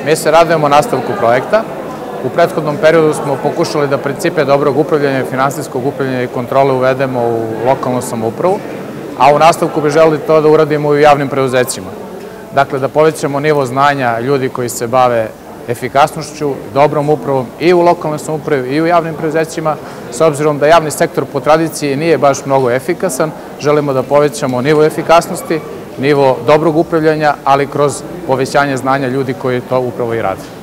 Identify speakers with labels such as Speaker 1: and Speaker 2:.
Speaker 1: Mi se radujemo nastavku projekta. U prethodnom periodu smo pokušali da principe dobrog upravljanja, finansijskog upravljanja i kontrole uvedemo u lokalnu samoupravu, a u nastavku bi želeli to da uradimo i u javnim preduzećima. Dakle, da povećamo nivo znanja ljudi koji se bave efikasnošću, dobrom upravom i u lokalnoj samoupravi i u javnim preduzećima. S obzirom da javni sektor po tradiciji nije baš mnogo efikasan, želimo da povećamo nivo efikasnosti, nivo dobrog upravljanja, ali kroz povećanje znanja ljudi koji to upravo i rade.